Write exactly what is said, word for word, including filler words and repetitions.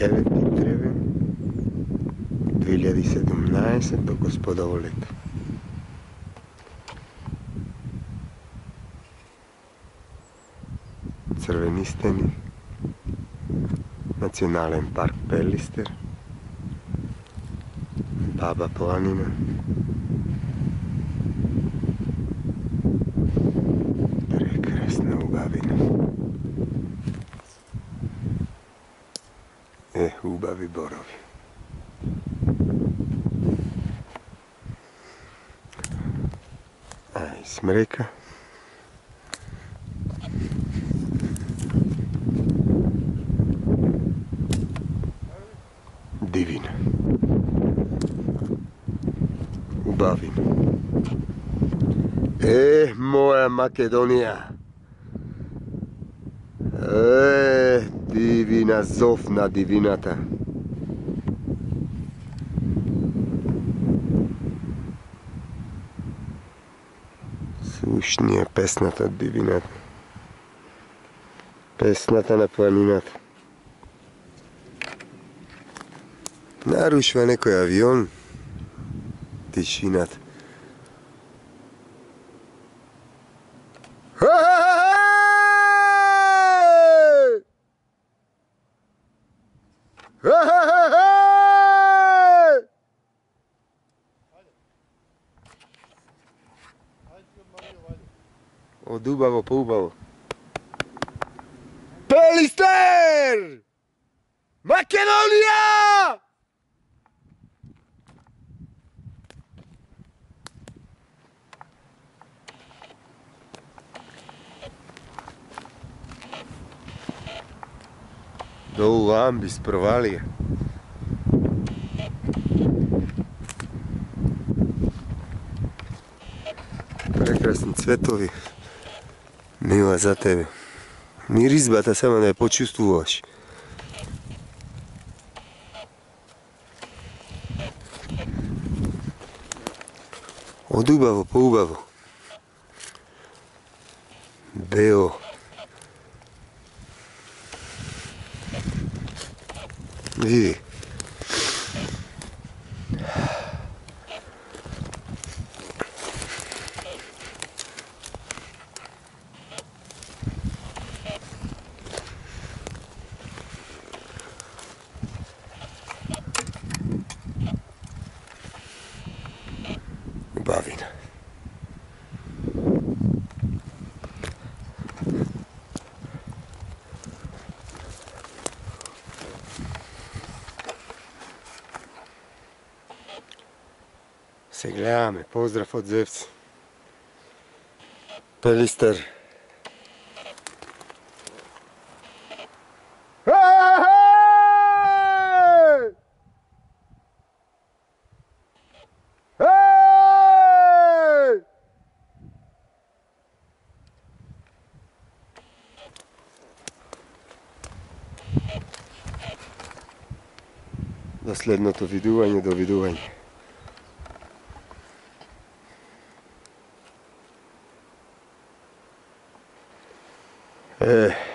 девети тревен две илјади и седумнаесет до Господово лето. Црвени стени, Национален парк Пелистер, Баба планина, прекрасна убавина. Е, убави борови. Ај, смрека. Дивина. Убавина. Е, моја Македонија. Е, дивина, зов на дивината. Слушни е песната од дивината. Песната на планината. Нарушва некој авион. Тишината. Од убаво по убаво. Пелистер! Македонија! Долу Амбис провалија. Прекрасни цветови. Мила за тебе. Миризбата само да ја почувствуваш. Од убаво по убаво. Бео. Види. Убавина. Се гледаме, поздрав од Зевци. Пелистер. До следното видување, до видување. Е,